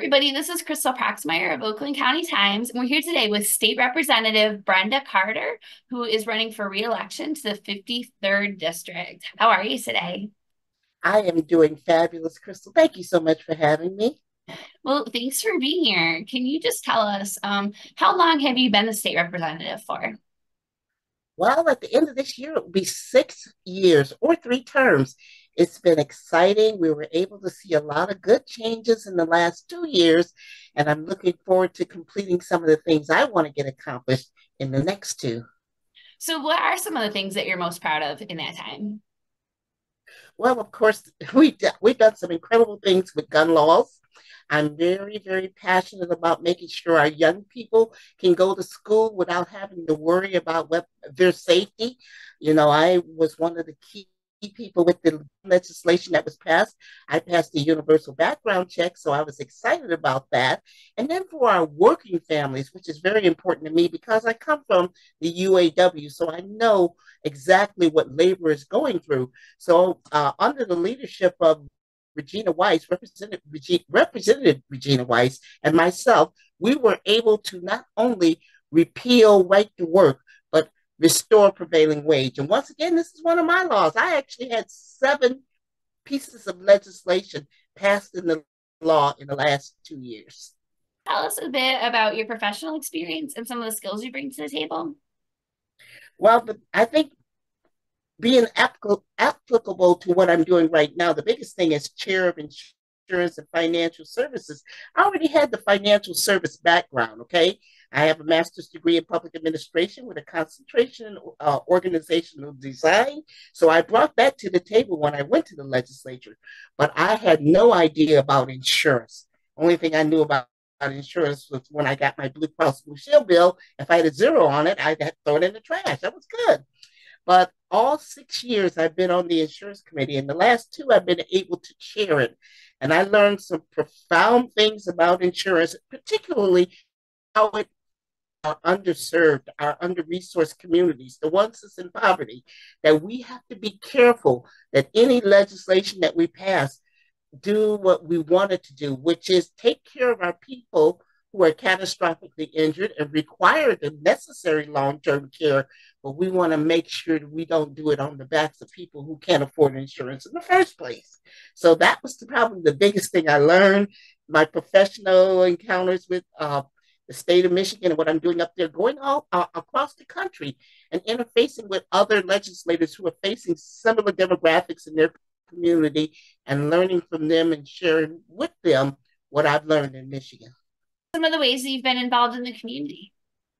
everybody. This is Crystal Proxmire of Oakland County Times, and we're here today with State Representative Brenda Carter, who is running for re-election to the 53rd District. How are you today? I am doing fabulous, Crystal. Thank you so much for having me. Well, thanks for being here. Can you just tell us how long have you been the state representative for? Well, at the end of this year, it will be 6 years or 3 terms. It's been exciting. We were able to see a lot of good changes in the last 2 years, and I'm looking forward to completing some of the things I want to get accomplished in the next two. So, what are some of the things that you're most proud of in that time? Well, of course, we've done some incredible things with gun laws. I'm very, very passionate about making sure our young people can go to school without having to worry about their safety. I was one of the key people with the legislation that was passed. I passed the universal background check, so I was excited about that. And then for our working families, which is very important to me because I come from the UAW, so I know exactly what labor is going through. So, under the leadership of Regina Weiss, Representative Regina Weiss, and myself, we were able to not only repeal right to work, but restore prevailing wage. And once again, this is one of my laws. I actually had 7 pieces of legislation passed in the law in the last 2 years. Tell us a bit about your professional experience and some of the skills you bring to the table. Well, I think being applicable to what I'm doing right now, the biggest thing is chair of insurance and financial services. I already had the financial service background, okay? I have a master's degree in public administration with a concentration in organizational design. So I brought that to the table when I went to the legislature, but I had no idea about insurance. Only thing I knew about insurance was when I got my Blue Cross Blue Shield bill. If I had a zero on it, I'd have to throw it in the trash. That was good. But all 6 years I've been on the insurance committee, and the last two I've been able to chair it. And I learned some profound things about insurance, particularly how it our underserved, our under-resourced communities, the ones that's in poverty, that we have to be careful that any legislation that we pass do what we wanted to do, which is take care of our people who are catastrophically injured and require the necessary long-term care, but we want to make sure that we don't do it on the backs of people who can't afford insurance in the first place. So that was probably the biggest thing I learned. My professional encounters with the state of Michigan and what I'm doing up there, going all across the country and interfacing with other legislators who are facing similar demographics in their community and learning from them and sharing with them what I've learned in Michigan. Some of the ways that you've been involved in the community.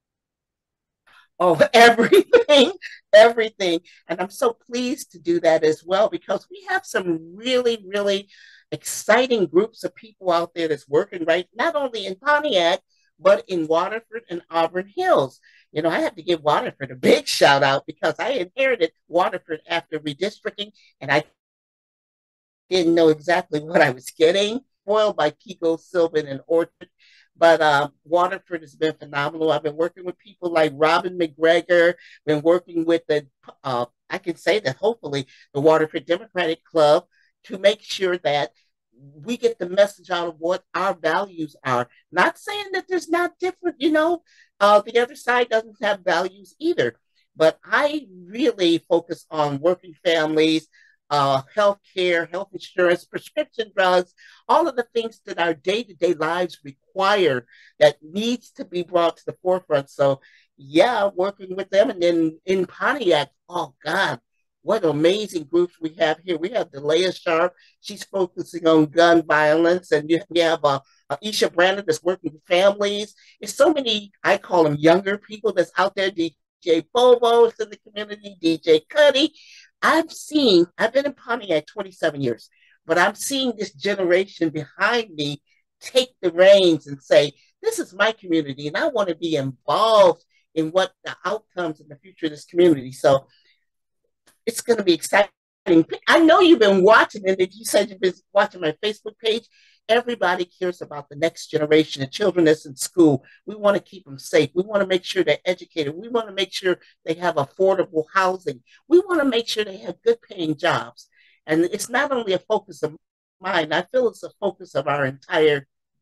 Oh, everything, everything. And I'm so pleased to do that as well because we have some really, really exciting groups of people out there that's working right, not only in Pontiac, but in Waterford and Auburn Hills. I have to give Waterford a big shout out because I inherited Waterford after redistricting and I didn't know exactly what I was getting. Spoiled by Kiko, Sylvan, and Orchard. But Waterford has been phenomenal. I've been working with people like Robin McGregor, been working with I can say that hopefully the Waterford Democratic Club to make sure that we get the message out of what our values are. Not saying that there's not different, the other side doesn't have values either. But I really focus on working families, health care, health insurance, prescription drugs, all of the things that our day-to-day lives require that needs to be brought to the forefront. So yeah, working with them. And then in Pontiac, oh God, what amazing groups we have here. We have Delia Sharp. She's focusing on gun violence. And we have Isha Brandon that's working with families. There's so many, I call them younger people that's out there. DJ Bobo's in the community, DJ Cuddy. I've been in Pontiac 27 years, but I'm seeing this generation behind me take the reins and say, this is my community and I want to be involved in what the outcomes in the future of this community. So it's going to be exciting. I know you've been watching it. If you said you've been watching my Facebook page, everybody cares about the next generation of children that's in school. We want to keep them safe. We want to make sure they're educated. We want to make sure they have affordable housing. We want to make sure they have good paying jobs. And it's not only a focus of mine, I feel it's a focus of our entire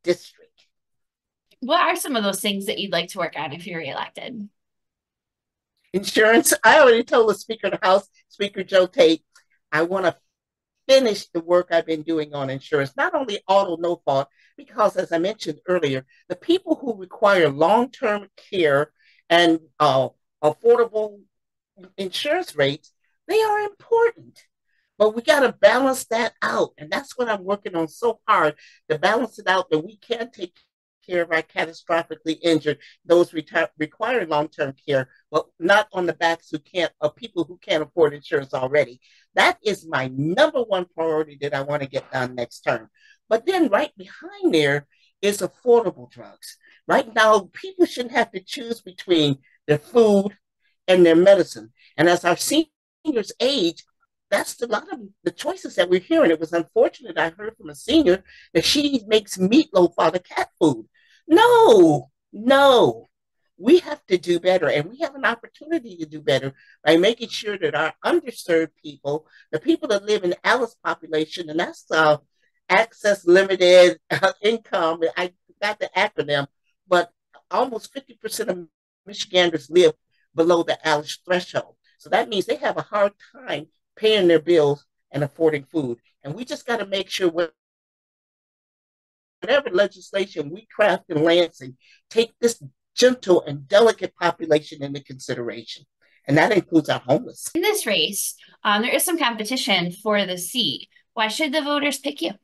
district. What are some of those things that you'd like to work on if you're reelected? Insurance, I already told the Speaker of the House, Speaker Joe Tate, I want to finish the work I've been doing on insurance, not only auto no fault, because as I mentioned earlier, the people who require long term care and affordable insurance rates, they are important. But we got to balance that out. And that's what I'm working on so hard to balance it out that we can take care of our catastrophically injured, those require long-term care, but not on the backs of people who can't afford insurance already. That is my number one priority that I want to get done next term. But then right behind there is affordable drugs. Right now, people shouldn't have to choose between their food and their medicine. And as our seniors age, that's a lot of the choices that we're hearing. It was unfortunate. I heard from a senior that she makes meatloaf out of cat food. No, no. We have to do better, and we have an opportunity to do better by making sure that our underserved people, the people that live in the Alice population, and that's access limited income. I got the acronym, but almost 50% of Michiganders live below the Alice threshold. So that means they have a hard time paying their bills and affording food. And we just got to make sure whatever legislation we craft in Lansing, take this gentle and delicate population into consideration. And that includes our homeless. In this race, there is some competition for the seat. Why should the voters pick you?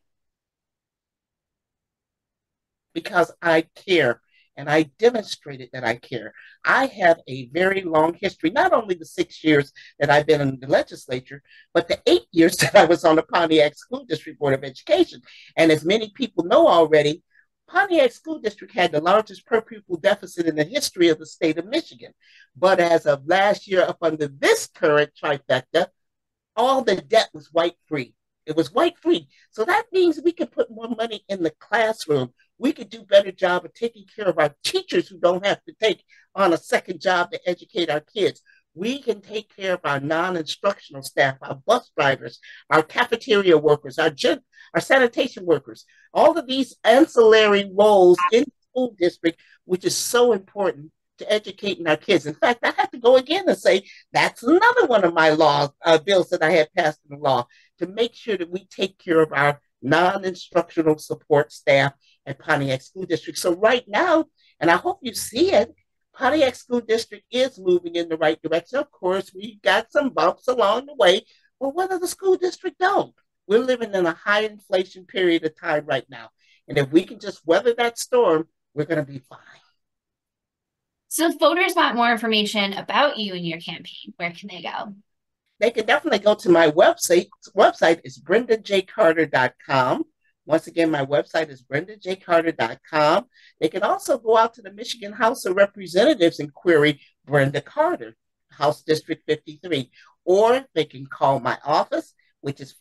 Because I care and I demonstrated that I care. I have a very long history, not only the 6 years that I've been in the legislature, but the 8 years that I was on the Pontiac School District Board of Education. And as many people know already, Pontiac School District had the largest per pupil deficit in the history of the state of Michigan. But as of last year, up under this current trifecta, all the debt was white free. It was white free. So that means we can put more money in the classroom. We could do a better job of taking care of our teachers who don't have to take on a second job to educate our kids. We can take care of our non-instructional staff, our bus drivers, our cafeteria workers, our sanitation workers, all of these ancillary roles in the school district, which is so important to educating our kids. In fact, I have to go again and say that's another one of my bills that I had passed in the law to make sure that we take care of our non-instructional support staff at Pontiac School District. So right now, and I hope you see it, Pontiac School District is moving in the right direction. Of course, we got some bumps along the way, but what does the school district don't? We're living in a high inflation period of time right now. And if we can just weather that storm, we're going to be fine. So if voters want more information about you and your campaign, where can they go? They can definitely go to my website. Website is brendajcarter.com. Once again, my website is brendajcarter.com. They can also go out to the Michigan House of Representatives and query Brenda Carter, House District 53. Or they can call my office, which is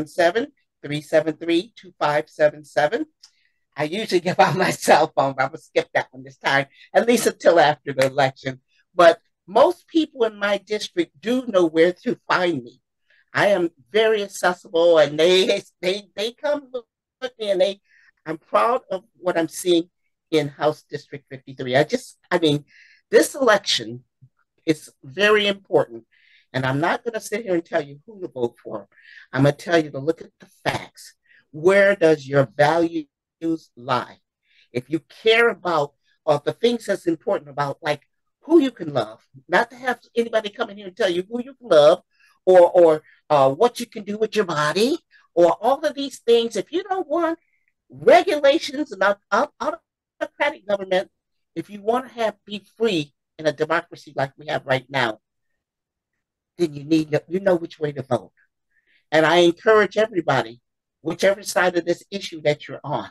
517-373-2577. I usually give out my cell phone, but I'm going to skip that one this time, at least until after the election. But most people in my district do know where to find me. I am very accessible, and they come with me, and I'm proud of what I'm seeing in House District 53. This election is very important, and I'm not going to sit here and tell you who to vote for. I'm going to tell you to look at the facts. Where does your values lie? If you care about the things that's important about, like who you can love, not to have anybody come in here and tell you who you can love or what you can do with your body or all of these things. If you don't want regulations and autocratic government, if you want to be free in a democracy like we have right now, then you know which way to vote. And I encourage everybody, whichever side of this issue that you're on,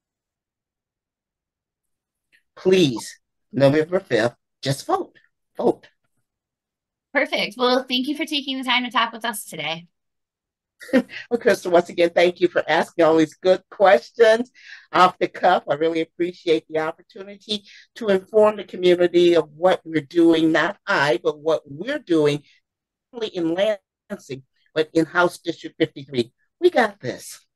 please, November 5th, just vote. Vote. Perfect. Well, thank you for taking the time to talk with us today. Well, Crystal, once again, thank you for asking all these good questions off the cuff. I really appreciate the opportunity to inform the community of what we're doing, not I, but what we're doing, not only in Lansing, but in House District 53. We got this.